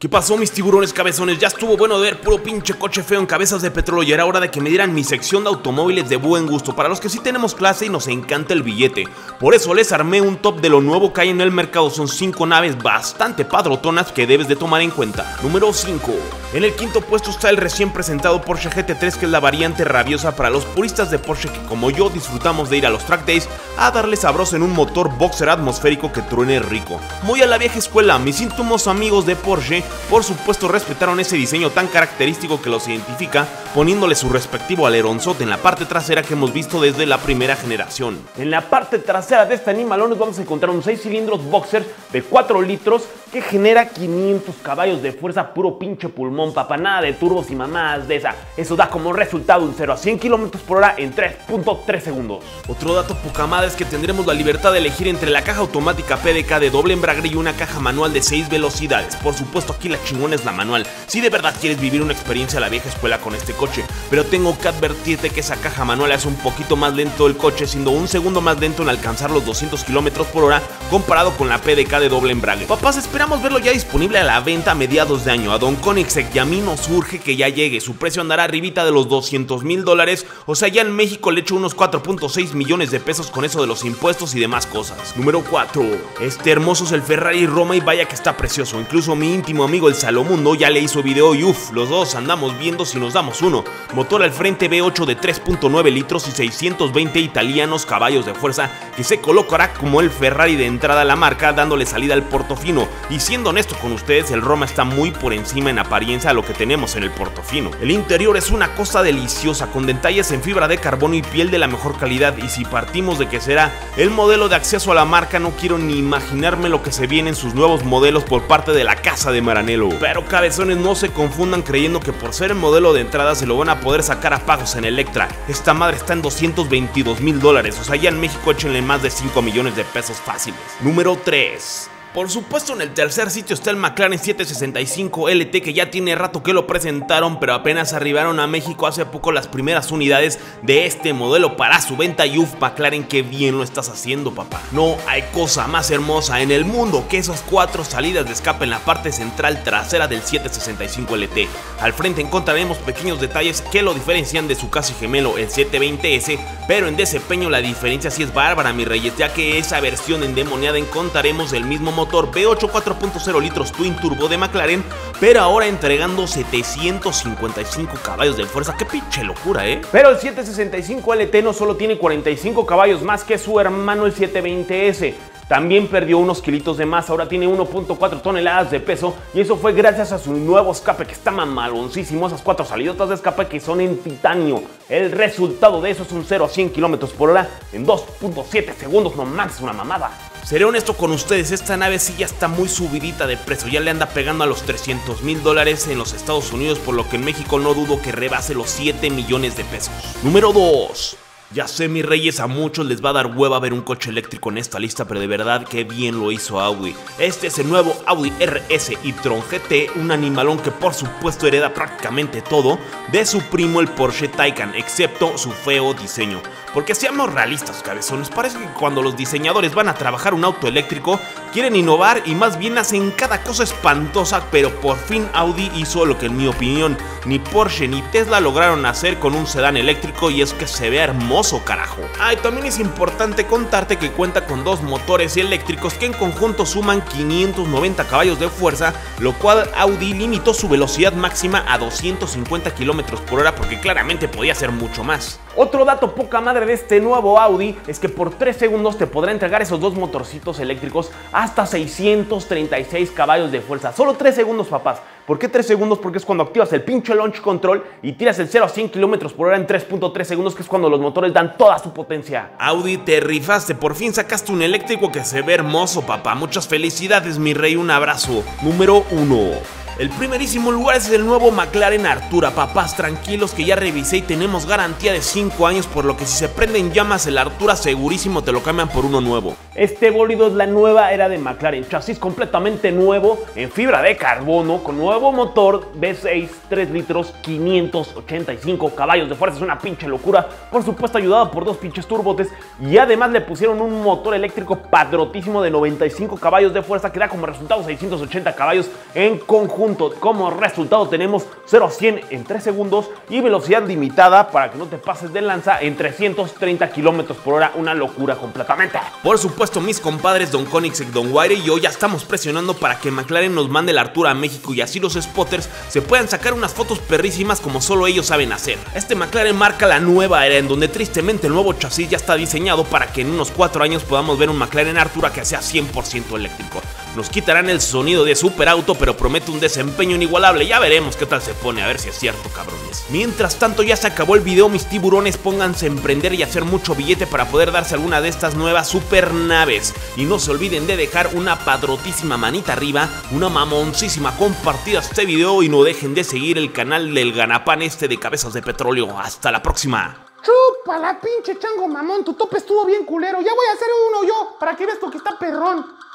¿Qué pasó, mis tiburones cabezones? Ya estuvo bueno de ver puro pinche coche feo en cabezas de petróleo y era hora de que me dieran mi sección de automóviles de buen gusto, para los que sí tenemos clase y nos encanta el billete. Por eso les armé un top de lo nuevo que hay en el mercado. Son 5 naves bastante padrotonas que debes de tomar en cuenta. Número 5. En el quinto puesto está el recién presentado Porsche GT3, que es la variante rabiosa para los puristas de Porsche que, como yo, disfrutamos de ir a los track days a darle sabroso en un motor boxer atmosférico que truene rico. Muy a la vieja escuela, mis íntimos amigos de Porsche por supuesto respetaron ese diseño tan característico que los identifica, poniéndole su respectivo aleronzote en la parte trasera que hemos visto desde la primera generación. En la parte trasera de este animalón nos vamos a encontrar un 6 cilindros boxer de 4 litros que genera 500 caballos de fuerza, puro pinche pulmón, papá, nada de turbos y mamadas de esa. Eso da como resultado un 0 a 100 km por hora en 3.3 segundos. Otro dato poca madre es que tendremos la libertad de elegir entre la caja automática PDK de doble embrague y una caja manual de 6 velocidades. Por supuesto, aquí la chingona es la manual, si de verdad quieres vivir una experiencia a la vieja escuela con este coche, pero tengo que advertirte que esa caja manual hace un poquito más lento el coche, siendo un segundo más lento en alcanzar los 200 km por hora comparado con la PDK de doble embrague. Papás, esperamos verlo ya disponible a la venta a mediados de año. A Don Koenigsegg y a mí nos urge que ya llegue. Su precio andará arribita de los $200,000, o sea, ya en México le echo unos 4.6 millones de pesos con eso de los impuestos y demás cosas. Número 4. Este hermoso es el Ferrari Roma y vaya que está precioso. Incluso mi íntimo amigo el Salomundo ya le hizo video y uff, los dos andamos viendo si nos damos uno. Motor al frente V8 de 3.9 litros y 620 italianos caballos de fuerza, que se colocará como el Ferrari de entrada a la marca, dándole salida al Portofino. Y siendo honesto con ustedes, el Roma está muy por encima en apariencia a lo que tenemos en el Portofino. El interior es una cosa deliciosa, con detalles en fibra de carbono y piel de la mejor calidad, y si partimos de que será el modelo de acceso a la marca, no quiero ni imaginarme lo que se viene en sus nuevos modelos por parte de la casa de Maranello. Pero cabezones, no se confundan creyendo que por ser el modelo de entrada se lo van a poder sacar a pagos en Electra. Esta madre está en $222,000, o sea, ya en México échenle más de 5 millones de pesos fáciles. Número 3. Por supuesto, en el tercer sitio está el McLaren 765 LT, que ya tiene rato que lo presentaron, pero apenas arribaron a México hace poco las primeras unidades de este modelo para su venta. Y uff, McLaren, qué bien lo estás haciendo, papá. No hay cosa más hermosa en el mundo que esas 4 salidas de escape en la parte central trasera del 765 LT. Al frente encontraremos pequeños detalles que lo diferencian de su casi gemelo, el 720S, pero en desempeño la diferencia sí es bárbara, mis reyes, ya que esa versión endemoniada encontraremos el mismo motor V8 4.0 litros Twin Turbo de McLaren, pero ahora entregando 755 caballos de fuerza. ¡Qué pinche locura, Pero el 765 LT no solo tiene 45 caballos más que su hermano el 720S, también perdió unos kilitos de más, ahora tiene 1.4 toneladas de peso, y eso fue gracias a su nuevo escape que está mamaloncísimo, esas 4 salidotas de escape que son en titanio. El resultado de eso es un 0 a 100 km por hora en 2.7 segundos, no más, es una mamada. Seré honesto con ustedes, esta nave sí ya está muy subidita de precio, ya le anda pegando a los $300,000 en los Estados Unidos, por lo que en México no dudo que rebase los 7 millones de pesos. Número 2. Ya sé, mis reyes, a muchos les va a dar hueva ver un coche eléctrico en esta lista, pero de verdad que bien lo hizo Audi. Este es el nuevo Audi RS e-tron GT, un animalón que por supuesto hereda prácticamente todo de su primo el Porsche Taycan, excepto su feo diseño. Porque seamos realistas, cabezones, parece que cuando los diseñadores van a trabajar un auto eléctrico quieren innovar y más bien hacen cada cosa espantosa, pero por fin Audi hizo lo que en mi opinión ni Porsche ni Tesla lograron hacer con un sedán eléctrico, y es que se ve hermoso, carajo. Y también es importante contarte que cuenta con 2 motores eléctricos que en conjunto suman 590 caballos de fuerza, lo cual Audi limitó su velocidad máxima a 250 km por hora porque claramente podía ser mucho más. Otro dato poca madre de este nuevo Audi es que por 3 segundos te podrá entregar esos 2 motorcitos eléctricos hasta 636 caballos de fuerza. Solo 3 segundos, papás. ¿Por qué 3 segundos? Porque es cuando activas el pinche launch control y tiras el 0 a 100 km por hora en 3.3 segundos, que es cuando los motores dan toda su potencia. Audi, te rifaste, por fin sacaste un eléctrico que se ve hermoso, papá. Muchas felicidades, mi rey, un abrazo. Número 1. El primerísimo lugar es el nuevo McLaren Artura. Papás, tranquilos que ya revisé y tenemos garantía de 5 años, por lo que si se prenden llamas el Artura segurísimo te lo cambian por uno nuevo. Este bólido es la nueva era de McLaren, chasis completamente nuevo en fibra de carbono con nuevo motor V6 3 litros 585 caballos de fuerza, es una pinche locura, por supuesto ayudado por 2 pinches turbotes, y además le pusieron un motor eléctrico padrotísimo de 95 caballos de fuerza que da como resultado 680 caballos en conjunto junto. Como resultado tenemos 0 a 100 en 3 segundos y velocidad limitada para que no te pases de lanza en 330 kilómetros por hora, una locura completamente. Por supuesto, mis compadres Don Koenigsegg, Don Wire y yo ya estamos presionando para que McLaren nos mande la Artura a México y así los spotters se puedan sacar unas fotos perrísimas como solo ellos saben hacer. Este McLaren marca la nueva era en donde tristemente el nuevo chasis ya está diseñado para que en unos 4 años podamos ver un McLaren Artura que sea 100% eléctrico. Nos quitarán el sonido de superauto, pero promete un desempeño inigualable. Ya veremos qué tal se pone, a ver si es cierto, cabrones. Mientras tanto, ya se acabó el video, mis tiburones. Pónganse a emprender y hacer mucho billete para poder darse alguna de estas nuevas supernaves. Y no se olviden de dejar una padrotísima manita arriba, una mamoncísima compartida a este video y no dejen de seguir el canal del ganapán este de Cabezas de Petróleo. Hasta la próxima. Chúpala, pinche chango mamón, tu tope estuvo bien culero. Ya voy a hacer uno yo, para que veas tú que está perrón.